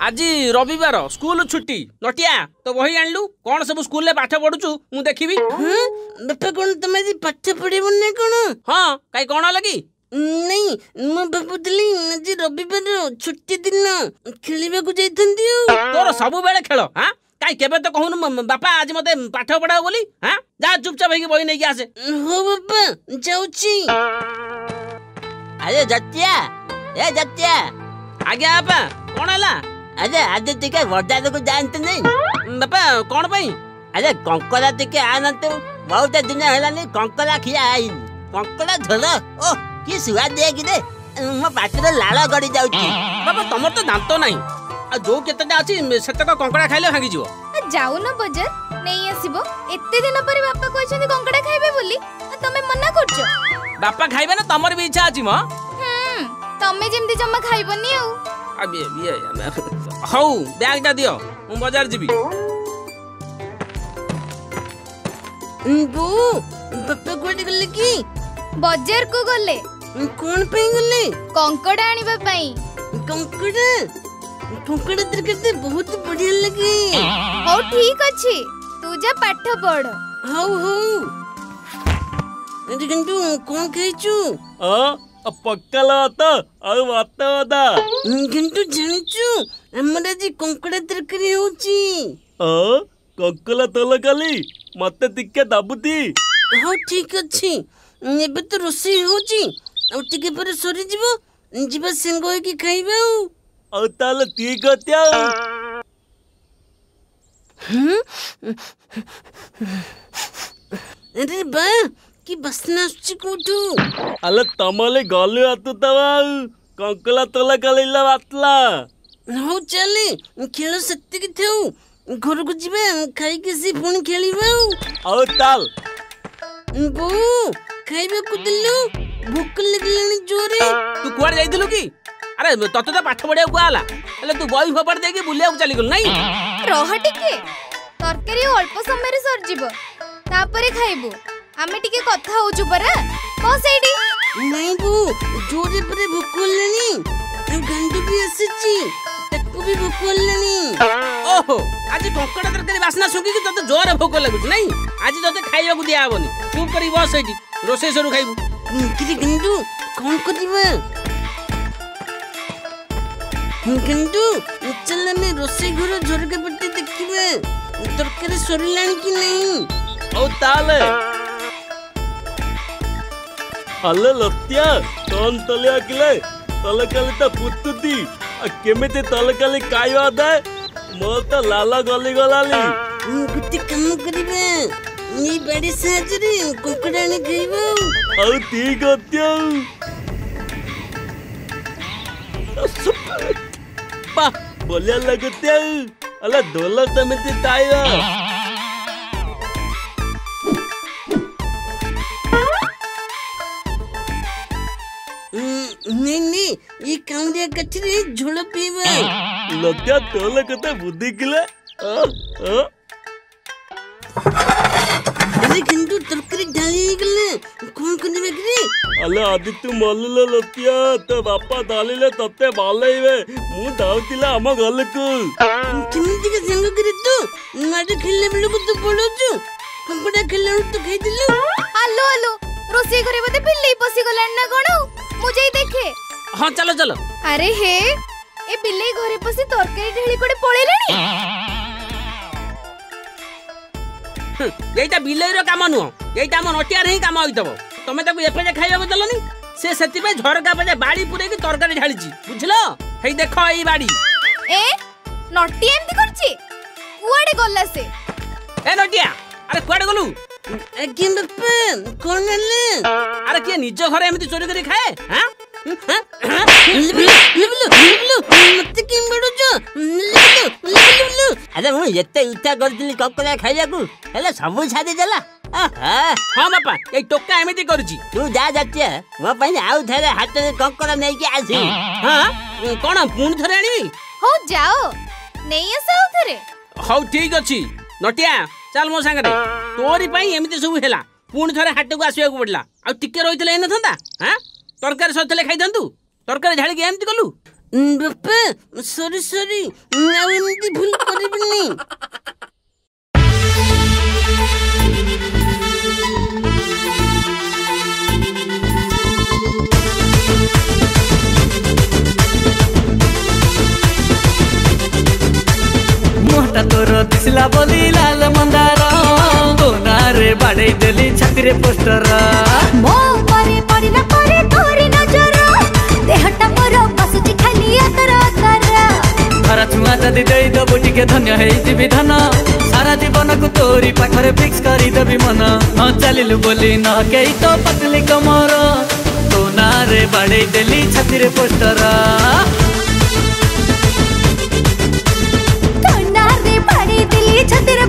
आज रविवार स्कूल छुट्टी नटिया तो वही आणलु कौन सब स्कूल ले पाठ पढुचु मु देखिबी। बापा कौन तुम आज पाठ पढ़ेब ना कौन? हाँ कई कौन लगी नहीं मु भाबुतली आज रविवार छुट्टी दिन खेलिबा को जाइथंती। तोर सब बेले खेल हां काई केबे तो कहूनु बापा आज मते पाठ पढ़ाओ बोली हां जा चुपचाप होई बही नै के आसे। हो बापा जाउची। अरे जतिया ए जतिया आज्ञा बापा कौन हला? अरे आज टिके बजार को जानते नहीं बापा कौन पई? अरे कंकड़ा टिके आनते बहुत दिन हेलानी कंकड़ा खिया आई कंकड़ा झोल ओ कि सुआद दे कि रे मो पाटरे लाल गड़ी जाउची। बापा तमर तो दांत नहीं आ जो केतेटा अछि सेतक कंकड़ा खाइले भागी जिवो। जाऊ न बजार नहीं आसीबो एते दिन पर बापा कहछन कंकड़ा खाइबे बोली तमे मना करछो। बापा खाइबे ना तमर भी इच्छा अछि म तमे जेमती जम्मा खाइबनी आउ अबे हौ बैग टा दियो मु बाजार जीबी। बो बापा कोड गले की बजार को गले कौन पे गले? कंकड़ा आनिबा पई। कंकड़ा कंकड़ा तरकारी बहुत बढ़िया लगे। हो ठीक अछि तू जा पाठ पढ़। हौ हौ अरे गंटू कौन खाइछु? पक्कला तो ଆଉ ଭାତ ଅଦା କିନ୍ତୁ ଜାଣିଛୁ ଆମର ଆଜି କଙ୍କଡ଼ା ତରକାରୀ ହଉଛି। କଙ୍କଲା ତରକାରୀ ମତେ ଟିକେ ଦବୁତି। ହଉ ଠିକ ଅଛି ଏବେ ତ ରୋଷେଇ ହଉଛି ଆଉ ଟିକେ ପରେ ସରିଯିବ ଯିବା ସାଙ୍ଗ ହେଇକି ଖାଇବା ଆଉ ତାହେଲେ ଠିକ ଅଛି ଆଉ। अरे बा की बसना आछी कोठू? अले तमले गले आतुतवा कंकला तोला कलेला बातला। हो चले खेल सत्य की थाउ घर को जीवा खाई के सी पुणी खेलिबा और ताल बो खाइबा को दिलु भूख लगलानी जोरे। तू कुआर जाइदिलु की? अरे तते तो पाठ पढ़िया को आला अले तू बही फपड़ दे के बुलिया को चली गल नहीं। रह टिके तरकारी अल्प समय रे सर जीव तापरे खाइबो आमे टिके कथा होचु परा को सेडी नहीं बो जोरे परे भूख लगलानी गंदू भी आसीची तको भी भूख लगलानी। ओहो आज कंकड़ा तरकारी वासना सुंकी कि तते जोर भूख लागुच नहीं आज तते खाइबा को दिया हबनी चुप करी बस एठी रोसे सरू खाइबू। किरे गंदू कौन करिबा गंदू चल में रोसे घर झरका पट्टी देखिबा तरकारी सरिलानी कि नहीं। ओ ताले अल्ले लत्या कौन तले आकिले तले काली ता पुत्तुती केमेते तले काली कायवा दे मो तो लाला गली गलाली। गुटी काम करिबा नी बड़ी साजरी कुकड़ा ने खाइबा औ ठीक अत्या पा बोलिया लगत्या अल्ले दोला तमेते ताया नहीं ये कांडिया कचरे झोल पीवा लत्या तोले कते बुद्धि किले अरे गंदू तरकारी ढाली गले कौन करिबा रे? अले आदित्य मल्ले लत्या तो बापा डालिले तते बालेइबे मु दाउतिला हम गल को किमिति के संग करे तू माटे खेलले बेले को तू पड़ोचु कंकड़ा खेलले तो खाइ दिलु। आलो आलो रोसे करे बते बिल्ली पसी गलान ना कोन मु जाई देखे। हां चलो चलो। अरे हे ए बिल्ली घरे पसी तरकारी ढेली कोडे पळेलानी। एटा बिल्ली रो काम नु एटा हम नटिया रे काम होइतबो तमे ताकू एपे खाइबा बदलनी से सेति पे झरका पे बाड़ी पुरे की तरकारी ढालिची बुझलो हेई देखो एई बाड़ी ए नटिया एमती करची कुआडे गल्ला से ए नटिया अरे कुआडे गलु? आगे बापा कौन हले? अरे के निज घरे एमती चोरी करी खाए हां मत के बड़ोचो अरे मु एते इच्छा करथिली कंकड़ा खाइया को हेले सब छाडी देला। हां बापा ए टोका एमती करची तू जा जातिया मो पई आउ थरे हाथ रे कंकड़ा नै के आसी। हां कोन पुन थरे आनी हो जाओ नहीं आसाउ थरे। हौ ठीक अछि नटिया चल मो संगे तोरी पई एमती सब हेला पुन थरे हाट को आसीया को पडला आ टिके रहितले एन थंदा हां तरकारी सतले खाइ दंतु तरकारी झाड़ी के एमती कलु ବାପା ସରି ସରି ଆଉ ଏମିତି ଭୁଲ କରିବିନି। मुहटा तोर दिसला बोली लाल मंदार गोनारे बाड़े देली छाती रे पोस्टर मो परे पड़िला परे तोरी नजर देहटा मोर बसुची खाली अतर अतर हरा छुआ जदि दे दबु टिके धन्य है जीवी धन सारा जीवन को तोरी पाखरे फिक्स करी देबी मन न चलिलु बोली न केई तो पतली कमर गोनारे बाड़े देली छाती रे पोस्टर रे पड़ी दिली छतिर